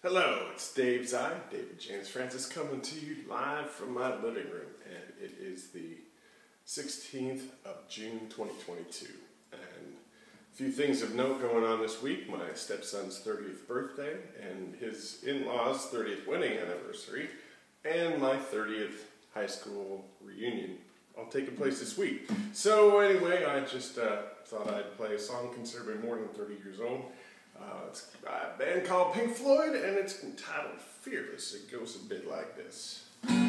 Hello, it's Dave's Eye, David James Francis, coming to you live from my living room, and it is the 16th of June 2022, and a few things of note going on this week. My stepson's 30th birthday, and his in-laws' 30th wedding anniversary, and my 30th high school reunion, all taking place this week. So anyway, I just thought I'd play a song considerably more than 30 years old. It's a band called Pink Floyd, and it's entitled Fearless. It goes a bit like this.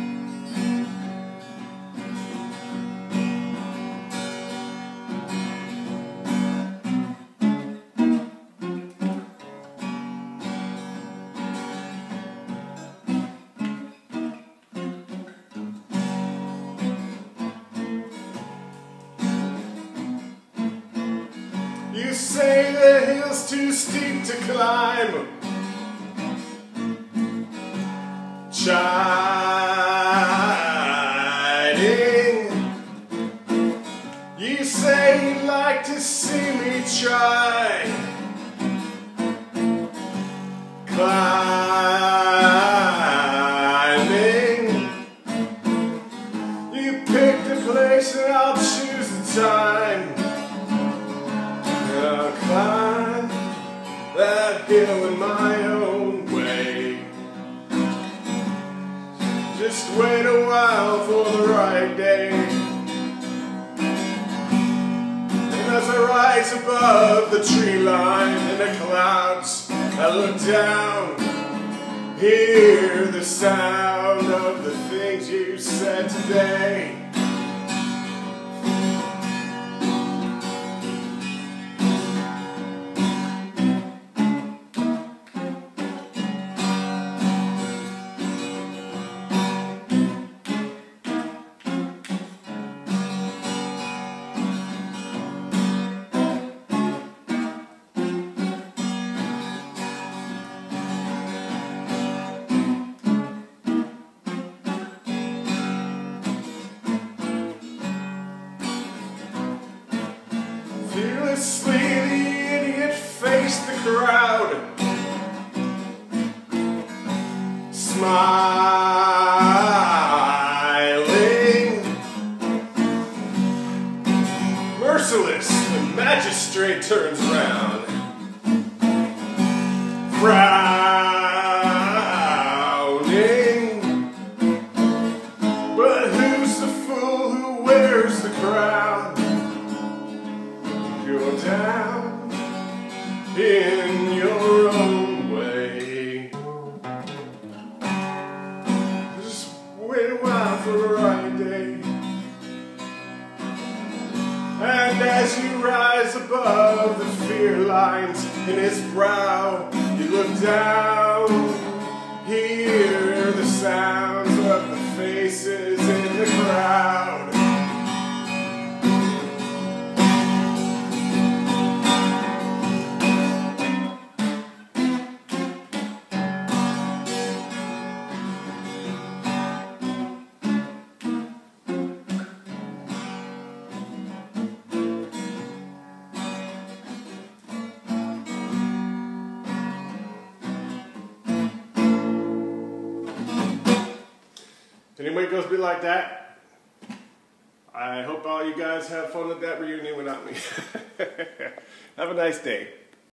You say the hill's too steep to climb, chiding. You say you'd like to see me try climbing. You pick the place and I'll choose the time. I'll climb that hill in my own way. Just wait a while for the right day. And as I rise above the tree line and the clouds, I look down, hear the sound of the things you said today. Fearlessly, the idiot faced the crowd, smiling. Merciless, the magistrate turns round, frowning. But who's the fool who wears the crown? You're down in your own way. Just wait a while for the right day. And as you rise above the fear lines in his brow, you look down, hear the sounds of the faces in the crowd. Anyway, it goes a bit like that. I hope all you guys have fun at that reunion without me. Have a nice day.